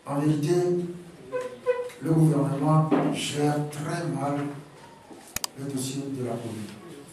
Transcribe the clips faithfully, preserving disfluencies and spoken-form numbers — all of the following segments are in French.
En vérité, le gouvernement gère très mal le dossier de la Covid.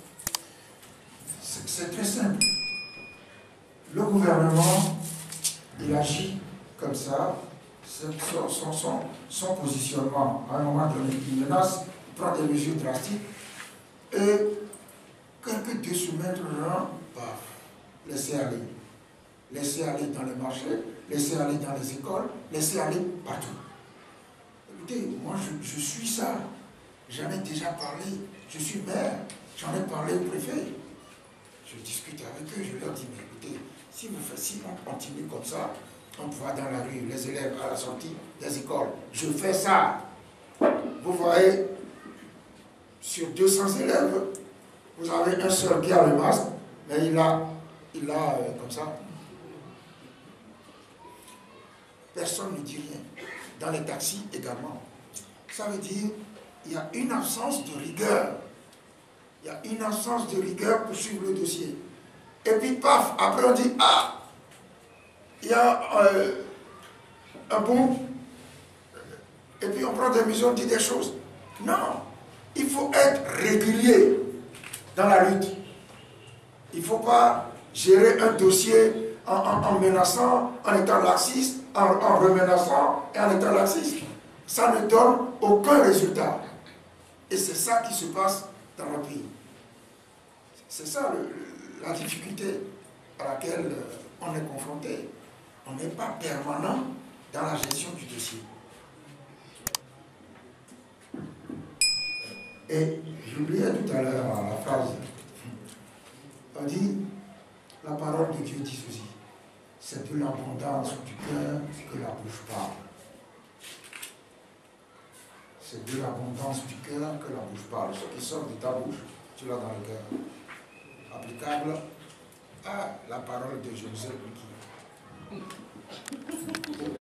C'est très simple. Le gouvernement, il agit comme ça, son, son, son, son positionnement, à un moment donné, il menace, il prend des mesures drastiques, et quelques deux semaines, paf, laissez aller. Laissez aller dans les marchés, laissez aller dans les écoles, laissez aller partout. Écoutez, moi je, je suis ça. J'en ai déjà parlé. Je suis maire. J'en ai parlé au préfet. Je discute avec eux. Je leur dis, mais écoutez, si, vous faites, si on continue comme ça, on va dans la rue, les élèves à la sortie des écoles. Je fais ça. Vous voyez, sur deux cents élèves, vous avez un seul qui a le masque, mais il a, il a euh, comme ça. Personne ne dit rien. Dans les taxis également. Ça veut dire qu'il y a une absence de rigueur. Il y a une absence de rigueur pour suivre le dossier. Et puis, paf, après on dit, ah, il y a euh, un bon, et puis on prend des mesures, on dit des choses. Non, il faut être régulier dans la lutte. Il ne faut pas gérer un dossier en, en, en menaçant, en étant laxiste, en, en remenaçant et en étant laxiste. Ça ne donne aucun résultat. Et c'est ça qui se passe dans notre pays. C'est ça le, la difficulté à laquelle on est confronté. On n'est pas permanent dans la gestion du dossier. Et j'oubliais tout à l'heure la phrase. On dit, la parole de Dieu dit ceci. C'est de l'abondance du cœur que la bouche parle. C'est de l'abondance du cœur que la bouche parle. Ce qui sort de ta bouche, tu l'as dans le cœur. Applicable à la parole de Jésus qui